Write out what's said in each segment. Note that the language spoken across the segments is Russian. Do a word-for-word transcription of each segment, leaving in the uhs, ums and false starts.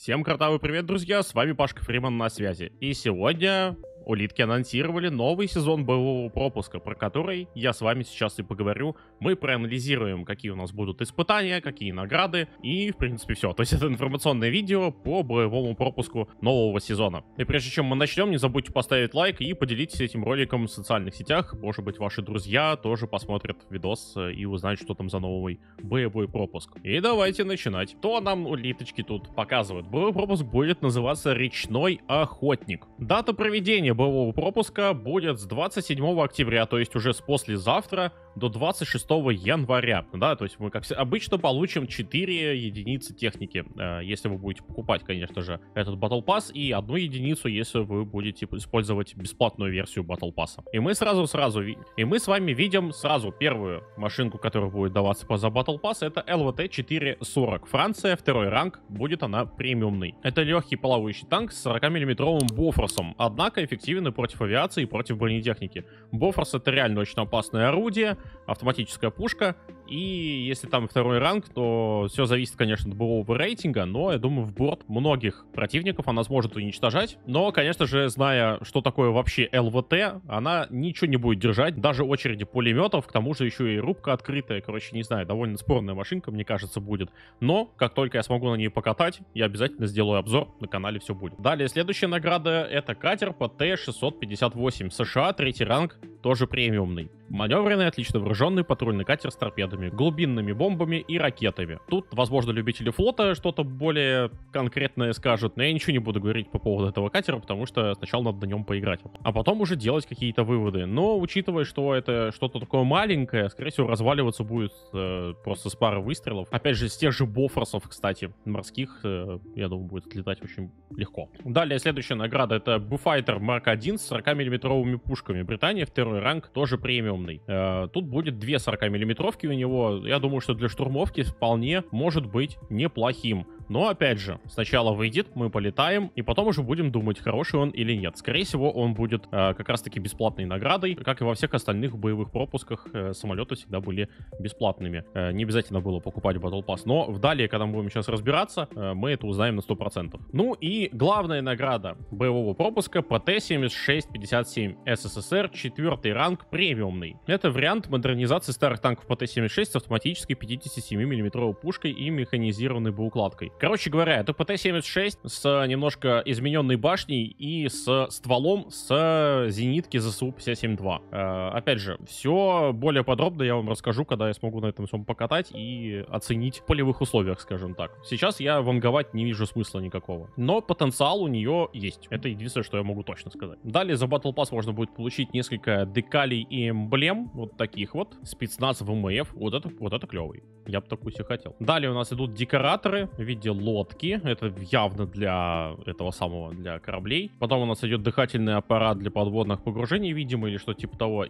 Всем картавый привет, друзья, с вами Пашка Фриман на связи. И сегодня улитки анонсировали новый сезон боевого пропуска, про который я с вами сейчас и поговорю. Мы проанализируем, какие у нас будут испытания, какие награды и, в принципе, все. То есть это информационное видео по боевому пропуску нового сезона. И прежде чем мы начнем, не забудьте поставить лайк и поделитесь этим роликом в социальных сетях. Может быть, ваши друзья тоже посмотрят видос и узнают, что там за новый боевой пропуск. И давайте начинать. Что нам улиточки тут показывают? Боевой пропуск будет называться «Речной охотник». Дата проведения боевого пропуска будет с двадцать седьмого октября, то есть уже с послезавтра, до двадцать шестого января, да, то есть мы, как обычно, получим четыре единицы техники, э, если вы будете покупать, конечно же, этот Battle Pass, и одну единицу, если вы будете использовать бесплатную версию Battle Pass. И мы сразу-сразу, и мы с вами видим сразу первую машинку, которая будет даваться за Battle Pass, это эл ви тэ четыре сорок, Франция, второй ранг, будет она премиумный. Это легкий плавающий танк с сорокамиллиметровым Бофорсом, однако эффективный против авиации и против бронетехники. Бофорс — это реально очень опасное орудие, автоматическая пушка, и если там второй ранг, то все зависит, конечно, от боевого рейтинга, но я думаю, в борт многих противников она сможет уничтожать. Но, конечно же, зная, что такое вообще эл ви тэ, она ничего не будет держать, даже очереди пулеметов, к тому же еще и рубка открытая, короче, не знаю, довольно спорная машинка, мне кажется, будет. Но, как только я смогу на ней покатать, я обязательно сделаю обзор, на канале все будет. Далее, следующая награда — это катер пэ тэ шестьсот пятьдесят восемь США, третий ранг, тоже премиумный. Маневренный, отлично вооруженный патрульный катер с торпедами, глубинными бомбами и ракетами. Тут, возможно, любители флота что-то более конкретное скажут, но я ничего не буду говорить по поводу этого катера, потому что сначала надо на нем поиграть, а потом уже делать какие-то выводы. Но, учитывая, что это что-то такое маленькое, скорее всего, разваливаться будет э, просто с пары выстрелов. Опять же, с тех же Бофорсов, кстати, морских, э, я думаю, будет отлетать очень легко. Далее, следующая награда — это Буфайтер Марк один с сорокамиллиметровыми пушками. Британия, второй ранг, тоже премиум. Тут будет две сорокамиллиметровки у него. Я думаю, что для штурмовки вполне может быть неплохим. Но, опять же, сначала выйдет, мы полетаем, и потом уже будем думать, хороший он или нет. Скорее всего, он будет э, как раз-таки бесплатной наградой. Как и во всех остальных боевых пропусках, э, самолеты всегда были бесплатными. Э, не обязательно было покупать Battle Pass. Но вдали, когда мы будем сейчас разбираться, э, мы это узнаем на сто процентов. Ну и главная награда боевого пропуска — пэ тэ семьдесят шесть пятьдесят семь эс эс эс эр, четвертый ранг, премиумный. Это вариант модернизации старых танков пэ тэ семьдесят шесть с автоматической пятидесятисемимиллиметровой пушкой и механизированной боеукладкой. Короче говоря, это пэ тэ семьдесят шесть с немножко измененной башней и с стволом с зенитки зэ эс у пятьдесят семь два. Э, опять же, все более подробно я вам расскажу, когда я смогу на этом всем покатать и оценить в полевых условиях, скажем так. Сейчас я ванговать не вижу смысла никакого. Но потенциал у нее есть. Это единственное, что я могу точно сказать. Далее за Battle Pass можно будет получить несколько декалей и эмблем. Вот таких вот. Спецназ вэ эм эф. Вот это, вот это клевый. Я бы такую себе хотел. Далее у нас идут декораторы в виде лодки. Это явно для этого самого, для кораблей. Потом у нас идет дыхательный аппарат для подводных погружений, видимо, или что типа того.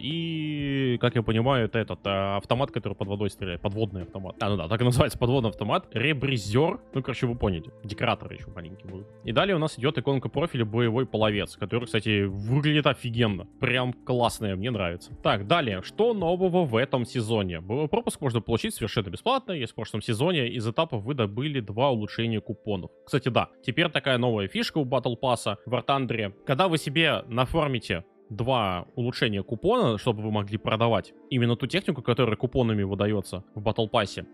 И, как я понимаю, это этот автомат, который под водой стреляет. Подводный автомат. А, ну да, так и называется, подводный автомат. Ребризер. Ну, короче, вы поняли. Декораторы еще маленькие будут. И далее у нас идет иконка профиля боевой половец, который, кстати, выглядит офигенно. Прям классная, мне нравится. Так, далее. Что нового в этом сезоне? Боевой пропуск можно получить совершенно бесплатно, если в прошлом сезоне из этапов вы добыли два улучшения купонов. Кстати, да, теперь такая новая фишка у Battle Pass'а в War Thunder. Когда вы себе нафармите два улучшения купона, чтобы вы могли продавать именно ту технику, которая купонами выдается в Battle Pass'е,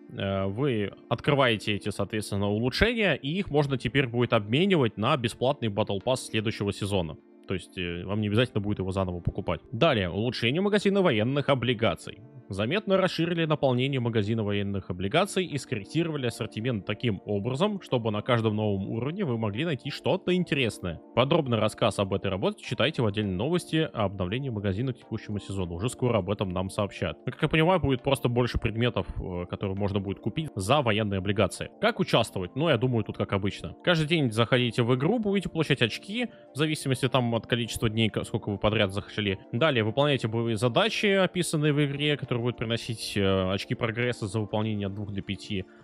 вы открываете эти, соответственно, улучшения, и их можно теперь будет обменивать на бесплатный Battle Pass следующего сезона. То есть э, вам не обязательно будет его заново покупать. Далее, улучшение магазина военных облигаций. Заметно расширили наполнение магазина военных облигаций и скорректировали ассортимент таким образом, чтобы на каждом новом уровне вы могли найти что-то интересное. Подробный рассказ об этой работе читайте в отдельной новости о обновлении магазина к текущему сезону. Уже скоро об этом нам сообщат. Но, как я понимаю, будет просто больше предметов, которые можно будет купить за военные облигации. Как участвовать? Ну, я думаю, тут как обычно. Каждый день заходите в игру, будете получать очки, в зависимости там от количества дней, сколько вы подряд захотели. Далее выполняйте боевые задачи, описанные в игре, которые будут приносить э, очки прогресса за выполнение от двух до пяти.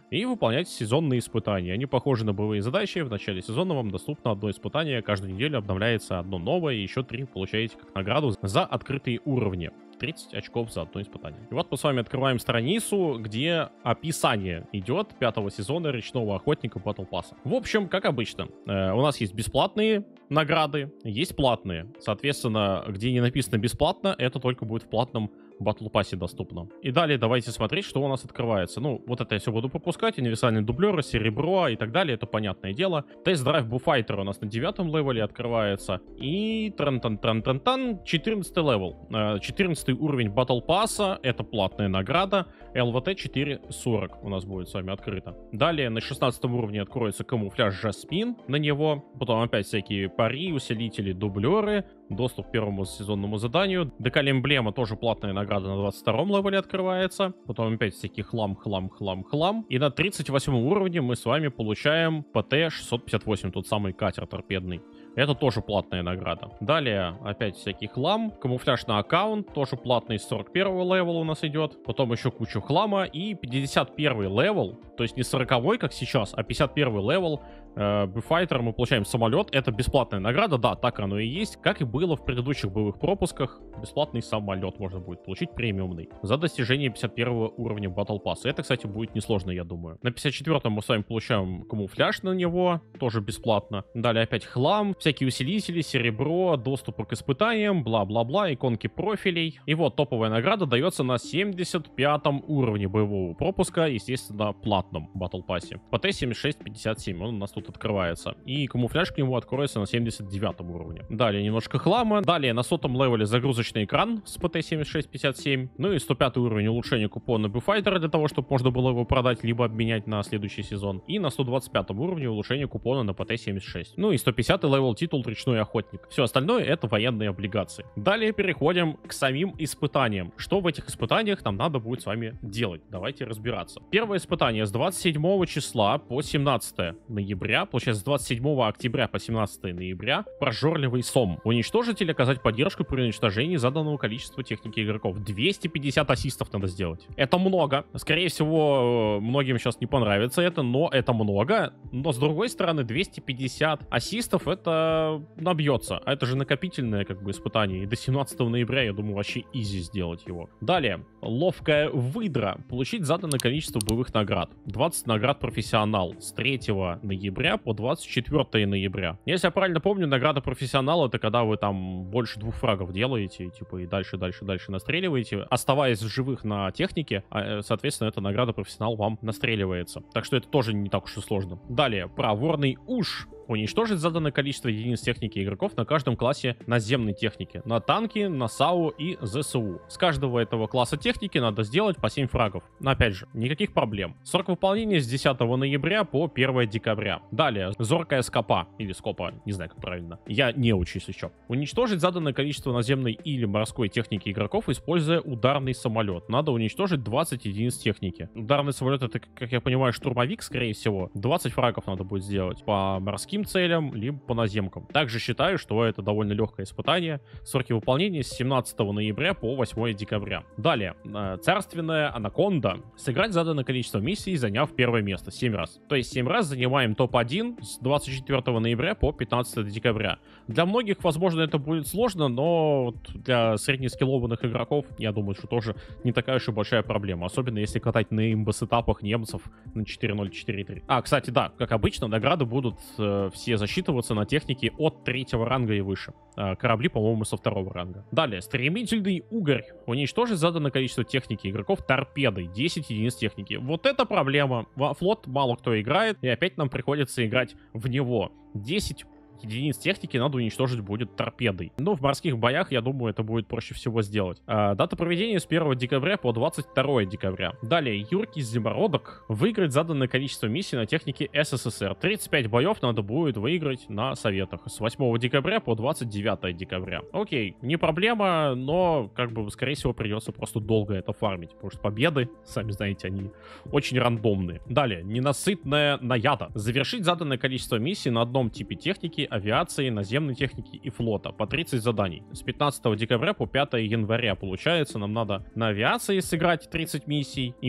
и выполнять сезонные испытания. Они похожи на боевые задачи. В начале сезона вам доступно одно испытание, каждую неделю обновляется одно новое, и еще три получаете как награду за открытые уровни. тридцать очков за одно испытание. И вот мы с вами открываем страницу, где описание идет пятого сезона Речного Охотника Battle Pass. В общем, как обычно, э, у нас есть бесплатные награды, есть платные. Соответственно, где не написано бесплатно, это только будет в платном Battle Pass доступно. И далее давайте смотреть, что у нас открывается. Ну, вот это я все буду пропускать. Универсальные дублеры, серебро и так далее, это понятное дело. Тест-драйв Буфайтера у нас на девятом левеле открывается. И тран-тан-тан-тан-тан, четырнадцатый левел. четырнадцатый уровень Battle Pass, это платная награда. эл ви ти четыре сорок у нас будет с вами открыто. Далее на шестнадцатом уровне откроется камуфляж Жасмин на него. Потом опять всякие пари, усилители, дублеры. Доступ к первому сезонному заданию. Декаль эмблема тоже платная награда на двадцать втором левеле открывается. Потом опять всякий хлам, хлам, хлам, хлам. И на тридцать восьмом уровне мы с вами получаем пэ тэ шестьсот пятьдесят восемь, тот самый катер торпедный. Это тоже платная награда. Далее опять всякий хлам. Камуфляж на аккаунт, тоже платный, с сорок первого левела у нас идет. Потом еще кучу хлама. И пятьдесят первый левел, то есть не сороковой, как сейчас, а пятьдесят первый левел. Буфайтер мы получаем самолет. Это бесплатная награда, да, так оно и есть. Как и было в предыдущих боевых пропусках, бесплатный самолет можно будет получить, премиумный, за достижение пятьдесят первого уровня Battle Pass. Это, кстати, будет несложно, я думаю. На пятьдесят четвёртом мы с вами получаем камуфляж на него, тоже бесплатно. Далее опять хлам, всякие усилители, серебро, доступы к испытаниям, бла-бла-бла, иконки профилей. И вот топовая награда дается на семьдесят пятом уровне боевого пропуска, естественно, платном Battle Pass. пэ тэ семьдесят шесть пятьдесят семь, он у нас тут открывается. И камуфляж к нему откроется на семьдесят девятом уровне. Далее немножко хлама. Далее на сотом левеле загрузочный экран с пэ тэ семьдесят шесть пятьдесят семь. Ну и сто пятый уровень улучшения купона Буфайтера для того, чтобы можно было его продать, либо обменять на следующий сезон. И на сто двадцать пятом уровне улучшение купона на пэ тэ семьдесят шесть. Ну и сто пятидесятый левел титул Речной Охотник. Все остальное это военные облигации. Далее переходим к самим испытаниям. Что в этих испытаниях нам надо будет с вами делать? Давайте разбираться. Первое испытание с двадцать седьмого числа по семнадцатое ноября. Получается, с двадцать седьмого октября по семнадцатое ноября. Прожорливый сом. Уничтожить или оказать поддержку при уничтожении заданного количества техники игроков. двести пятьдесят ассистов надо сделать. Это много. Скорее всего, многим сейчас не понравится это, но это много. Но с другой стороны, двести пятьдесят ассистов это набьется. А это же накопительное как бы испытание. И до семнадцатого ноября, я думаю, вообще изи сделать его. Далее. Ловкая выдра. Получить заданное количество боевых наград. двадцать наград профессионал. С третьего ноября по двадцать четвёртое ноября. Если я правильно помню, награда профессионала это когда вы там больше двух фрагов делаете, типа, и дальше, дальше, дальше настреливаете, оставаясь в живых на технике, соответственно, эта награда профессионал вам настреливается. Так что это тоже не так уж и сложно. Далее, проворный уж. Уничтожить заданное количество единиц техники игроков на каждом классе наземной техники. На танки, на САУ и зэ эс у. С каждого этого класса техники надо сделать по семь фрагов. Но опять же, никаких проблем. Срок выполнения с десятого ноября по первое декабря. Далее, зоркая скопа. Или скопа, не знаю как правильно. Я не учусь еще. Уничтожить заданное количество наземной или морской техники игроков, используя ударный самолет. Надо уничтожить двадцать единиц техники. Ударный самолет это, как я понимаю, штурмовик, скорее всего. двадцать фрагов надо будет сделать по морским целям, либо по наземкам. Также считаю, что это довольно легкое испытание. Сроки выполнения с семнадцатого ноября по восьмое декабря. Далее, царственная анаконда. Сыграть заданное количество миссий, заняв первое место семь раз. То есть семь раз занимаем топ один с двадцать четвёртого ноября по пятнадцатое декабря. Для многих, возможно, это будет сложно, но для среднескиллованных игроков, я думаю, что тоже не такая уж и большая проблема. Особенно если катать на имбо-сетапах немцев на четыре ноль четыре три. А, кстати, да, как обычно, награды будут все засчитываться на технике от третьего ранга и выше. Корабли, по-моему, со второго ранга. Далее, стремительный угорь. Уничтожить заданное количество техники игроков торпедой. десять единиц техники. Вот это проблема. Во флот мало кто играет, и опять нам приходится играть в него. десять единиц техники надо уничтожить будет торпедой. Но в морских боях, я думаю, это будет проще всего сделать. А, дата проведения с первого декабря по двадцать второе декабря. Далее, юркий зимородок. Выиграть заданное количество миссий на технике эс эс эс эр. тридцать пять боев надо будет выиграть на советах. С восьмого декабря по двадцать девятое декабря. Окей, не проблема, но, как бы, скорее всего, придется просто долго это фармить. Потому что победы, сами знаете, они очень рандомные. Далее, ненасытная наяда. Завершить заданное количество миссий на одном типе техники, авиации, наземной техники и флота. По тридцать заданий. С пятнадцатого декабря по пятое января, получается, нам надо на авиации сыграть тридцать миссий. Именно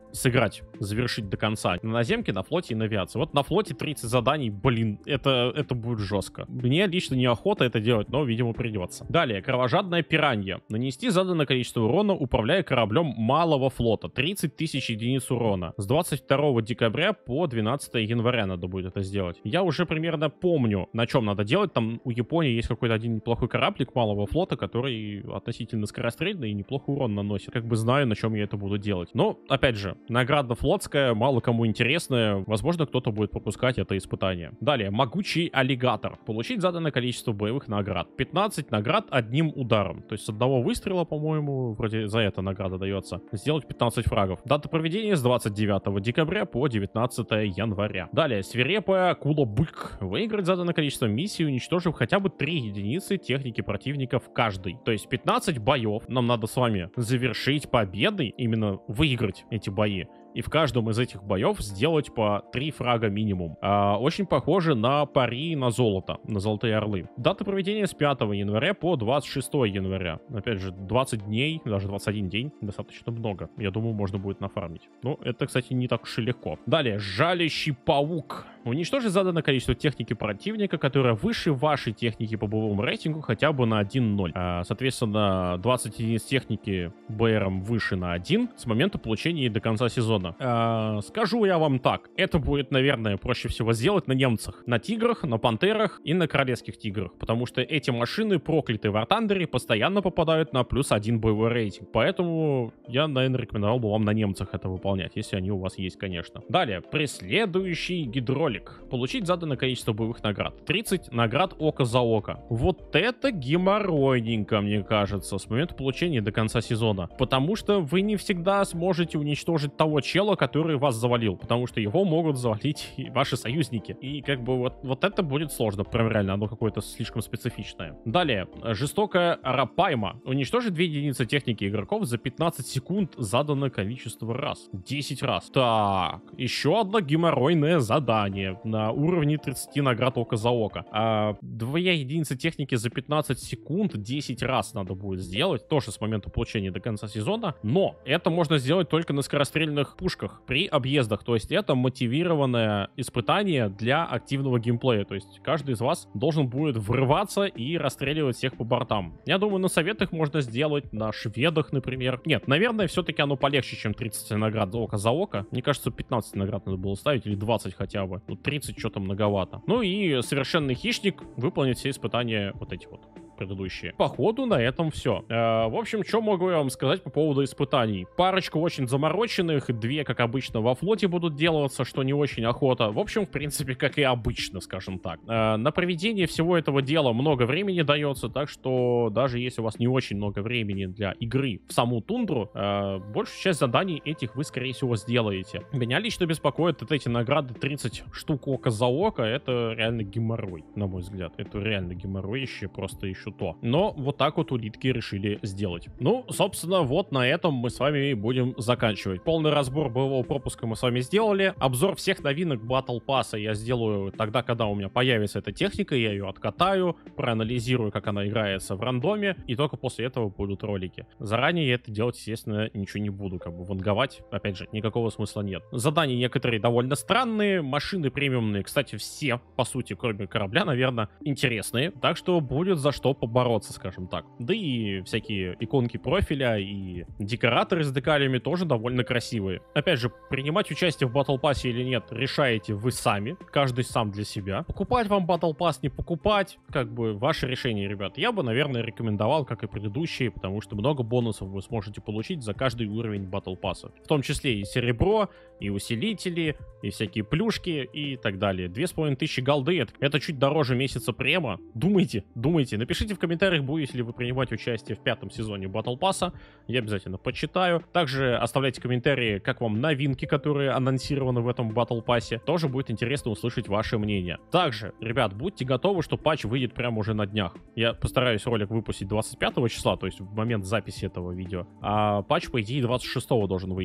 сыграть, завершить до конца. На наземке, на флоте и на авиации. Вот на флоте тридцать заданий, блин, это, это будет жестко. Мне лично неохота это делать, но, видимо, придется. Далее, кровожадная пиранья. Нанести заданное количество урона, управляя кораблем малого флота. тридцать тысяч единиц урона. С двадцать второго декабря по двенадцатое января надо будет это сделать. Я уже примерно помню, на чем надо делать. Там у Японии есть какой-то один неплохой кораблик малого флота, который относительно скорострельный и неплохо урон наносит. Как бы знаю, на чем я это буду делать. Но, опять же, награда флотская, мало кому интересная. Возможно, кто-то будет пропускать это испытание. Далее, могучий аллигатор. Получить заданное количество боевых наград. пятнадцать наград одним ударом. То есть с одного выстрела, по-моему, вроде за это награда дается. Сделать пятнадцать фрагов. Дата проведения с двадцать девятого декабря по девятнадцатое января. Далее, свирепая акула-бык. Выиграть заданное количество миссий, уничтожив хотя бы три единицы техники противника в каждой. То есть пятнадцать боев нам надо с вами завершить победой, именно выиграть эти бои. И в каждом из этих боев сделать по три фрага минимум. А, очень похоже на пари на золото, на золотые орлы. Дата проведения с пятого января по двадцать шестое января. Опять же, двадцать дней, даже двадцать один день, достаточно много. Я думаю, можно будет нафармить. Ну, это, кстати, не так уж и легко. Далее, жалящий паук. Уничтожить заданное количество техники противника, которая выше вашей техники по боевому рейтингу хотя бы на один ноль. А, соответственно, двадцать единиц техники БРом выше на один с момента получения и до конца сезона. Э, скажу я вам так, это будет, наверное, проще всего сделать на немцах, на тиграх, на пантерах и на королевских тиграх, потому что эти машины, проклятые в War Thunder, постоянно попадают на плюс один боевой рейтинг, поэтому я, наверное, рекомендовал бы вам на немцах это выполнять, если они у вас есть, конечно. Далее, преследующий гидролик. Получить заданное количество боевых наград. тридцать наград око за око. Вот это геморройненько, мне кажется, с момента получения до конца сезона, потому что вы не всегда сможете уничтожить того чела, который вас завалил, потому что его могут завалить и ваши союзники. И как бы вот, вот это будет сложно, прям реально, оно какое-то слишком специфичное. Далее, жестокая рапайма. Уничтожить две единицы техники игроков за пятнадцать секунд заданное количество раз. десять раз. Так, еще одно геморройное задание на уровне тридцати наград око за око. А, две единицы техники за пятнадцать секунд десять раз надо будет сделать, тоже с момента получения до конца сезона, но это можно сделать только на скорострельных пушках при объездах, то есть это мотивированное испытание для активного геймплея, то есть каждый из вас должен будет врываться и расстреливать всех по бортам. Я думаю, на советах можно сделать, на шведах, например. Нет, наверное, все-таки оно полегче, чем тридцать наград око за око. Мне кажется, пятнадцать наград надо было ставить, или двадцать хотя бы. Ну, тридцать что-то многовато. Ну и совершенный хищник выполнит все испытания вот эти вот предыдущие. Походу, на этом все. Э, в общем, что могу я вам сказать по поводу испытаний? Парочка очень замороченных, две, как обычно, во флоте будут делаться, что не очень охота. В общем, в принципе, как и обычно, скажем так. Э, на проведение всего этого дела много времени дается, так что даже если у вас не очень много времени для игры в саму тундру, э, большую часть заданий этих вы, скорее всего, сделаете. Меня лично беспокоят вот эти награды тридцать штук око за око. Это реально геморрой, на мой взгляд. Это реально геморроище, просто еще то. Но вот так вот улитки решили сделать. Ну, собственно, вот на этом мы с вами будем заканчивать. Полный разбор боевого пропуска мы с вами сделали. Обзор всех новинок Battle Pass я сделаю тогда, когда у меня появится эта техника. Я ее откатаю, проанализирую, как она играется в рандоме, и только после этого будут ролики. Заранее я это делать, естественно, ничего не буду, как бы ванговать. Опять же, никакого смысла нет. Задания некоторые довольно странные, машины премиумные, кстати, все, по сути, кроме корабля, наверное, интересные. Так что будет за что побороться, скажем так. Да и всякие иконки профиля и декораторы с декалями тоже довольно красивые. Опять же, принимать участие в Battle Pass или нет, решаете вы сами, каждый сам для себя. Покупать вам Battle Pass, не покупать, как бы ваше решение, ребят. Я бы, наверное, рекомендовал, как и предыдущие, потому что много бонусов вы сможете получить за каждый уровень Battle Pass. В том числе и серебро, и усилители, и всякие плюшки и так далее. Две с половиной тысячи голды, это чуть дороже месяца према. Думайте, думайте, напишите в комментариях, будете ли вы принимать участие в пятом сезоне Battle Pass. Я обязательно почитаю. Также оставляйте комментарии, как вам новинки, которые анонсированы в этом Battle Pass. Тоже будет интересно услышать ваше мнение. Также, ребят, будьте готовы, что патч выйдет прямо уже на днях. Я постараюсь ролик выпустить двадцать пятого числа, то есть в момент записи этого видео. А патч, по идее, двадцать шестого должен выйти.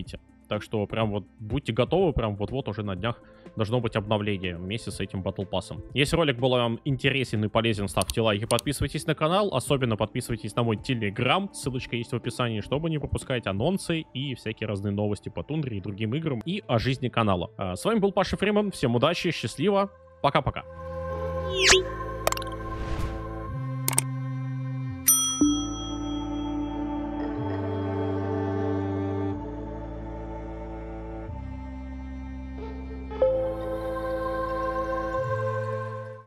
Так что прям вот будьте готовы, прям вот-вот уже на днях должно быть обновление вместе с этим Battle Pass'ом. Если ролик был вам интересен и полезен, ставьте лайк и подписывайтесь на канал. Особенно подписывайтесь на мой телеграм, ссылочка есть в описании, чтобы не пропускать анонсы и всякие разные новости по Тундре и другим играм и о жизни канала. А, с вами был Паша Фриман, всем удачи, счастливо, пока-пока.